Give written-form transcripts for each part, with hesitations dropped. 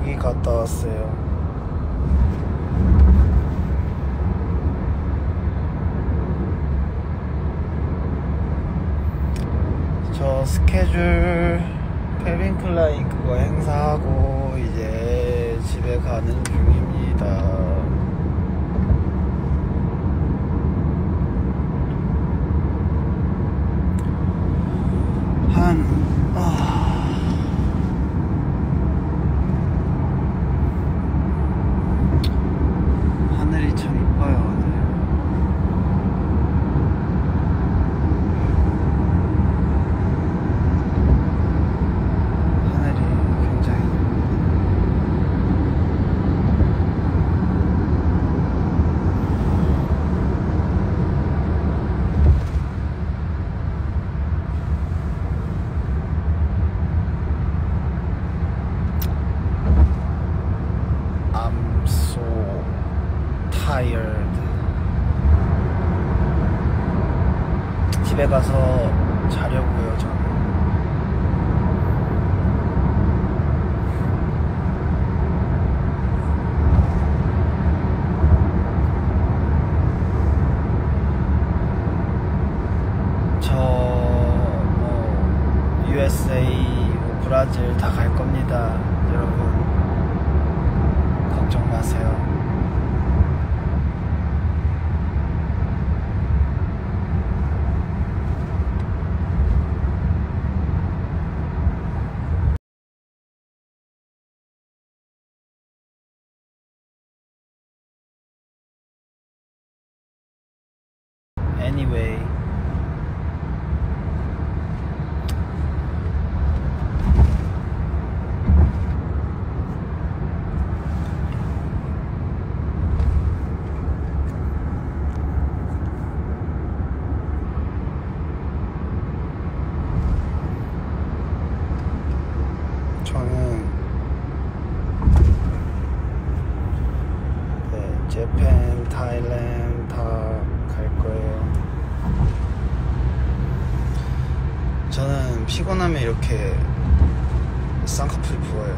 여기 갔다 왔어요. 저 스케줄 켈빈 클라인 그거 행사하고 이제 집에 가는 중입니다. 하늘이 참 이뻐요 오늘. 하늘이 굉장히 I'm so tired. 집에 가서 자려고요, 저는. USA, 브라질 다 갈 겁니다. 여러분 걱정 마세요. Anyway, 저는 재팬, 타일랜드 다 갈 거예요. 저는 피곤하면 이렇게 쌍꺼풀이 부어요.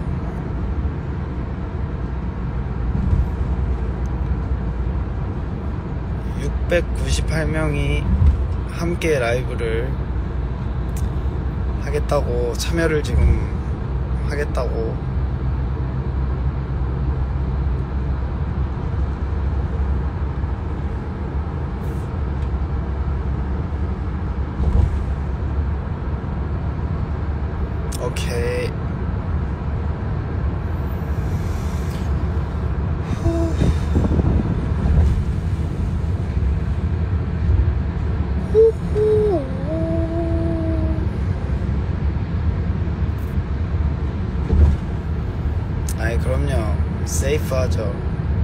(698명이) 함께 라이브를 하겠다고, 참여를 지금 하겠다고. 오케이. 아이 그럼요. 세이프하죠.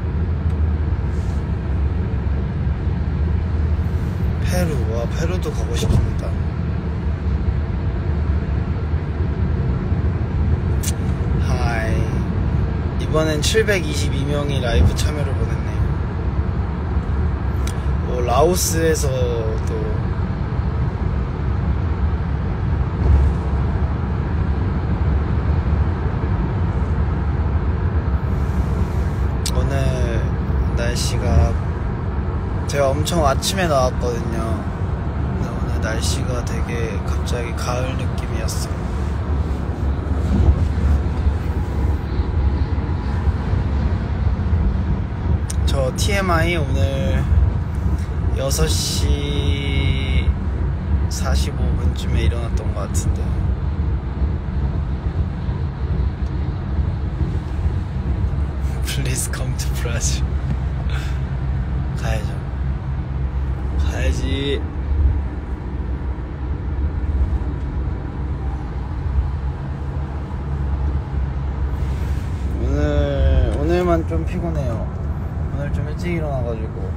페루, 와 페루도 가고 싶습니다. 하이. 이번엔 722명이 라이브 참여를 보냈네요. 라오스에서도 오늘 날씨가, 제가 엄청 아침에 나왔거든요. 근데 오늘 날씨가 되게 갑자기 가을 느낌이었어요. 저 TMI 오늘 6시 45분쯤에 일어났던 것 같은데, Please come to Brazil. 가야죠. 가야지. 오늘만 좀 피곤해요. 오늘 좀 일찍 일어나가지고.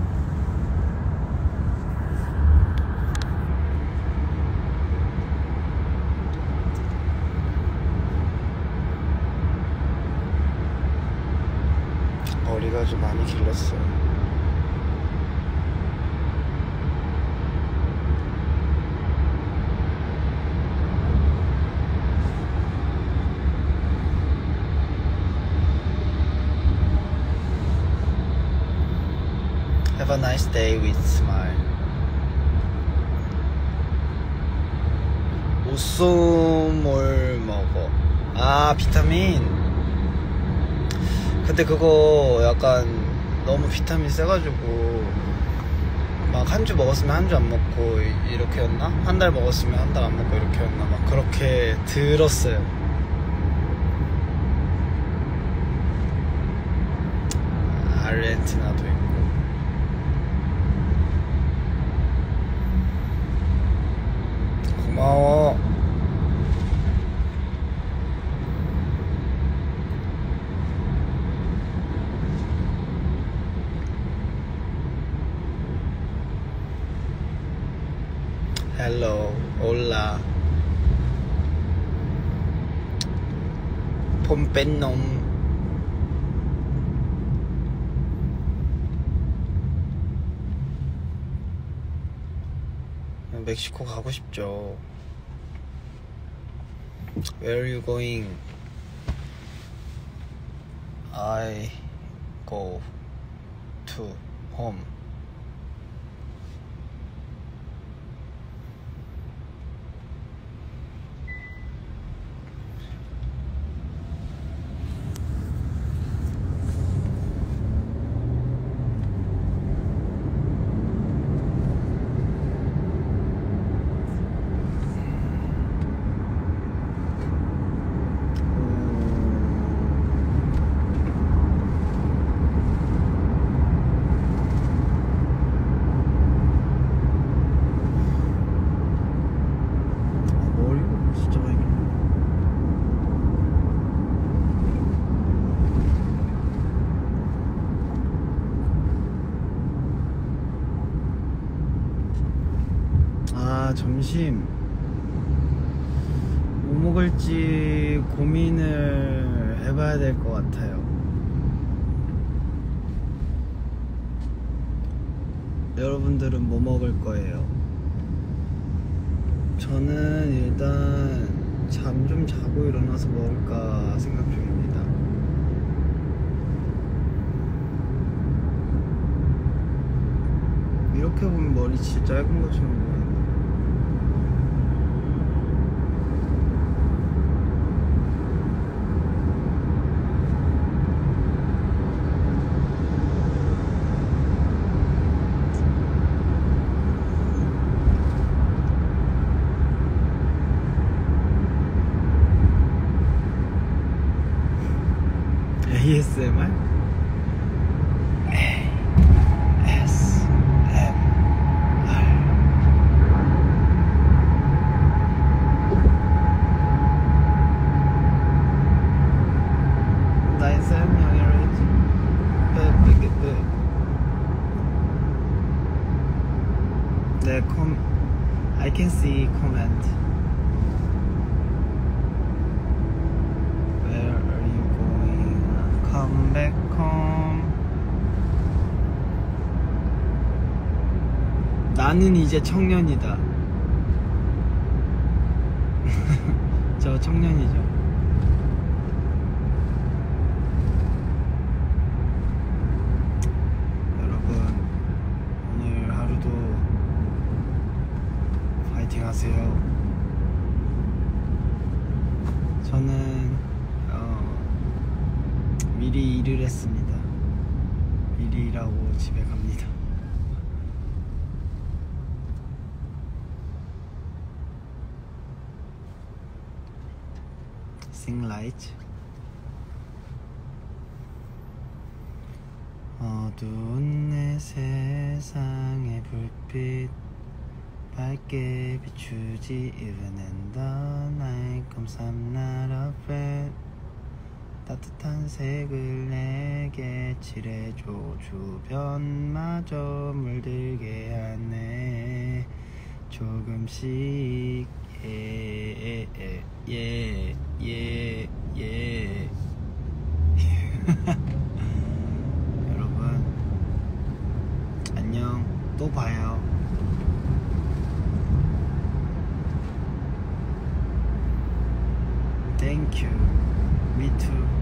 머리가 좀 많이 길렀어요. Have a nice day with smile. 오쏘몰 먹어. 아, 비타민. 근데 그거 약간 너무 비타민 세가지고 막 한 주 먹었으면 한 주 안 먹고 이렇게였나? 한 달 먹었으면 한 달 안 먹고 이렇게였나? 막 그렇게 들었어요. 아르헨티나도 있고. 고마워. 헬로, 올라. 폼뺀놈. 멕시코 가고 싶죠. Where are you going? I go to home. 점심 뭐 먹을지 고민을 해봐야 될 것 같아요. 여러분들은 뭐 먹을 거예요? 저는 일단 잠 좀 자고 일어나서 먹을까 생각 중입니다. 이렇게 보면 머리 진짜 짧은 것처럼 보여요. ASMR? 나의 설명이라지. 네, I can see comment. Come back home. 나는 이제 청년이다. 저 청년이죠. 여러분, 오늘 하루도 파이팅 하세요. 저는 미리 일을 했습니다. 미리 일하고 집에 갑니다. Sing light. 어두운 내 세상의 불빛 밝게 비추지. Even in the night comes I'm not afraid. 따뜻한 색을 내게 칠해줘. 주변마저 물들게 하네. 조금씩 여러분 안녕. 또 봐요. Thank you. Me too.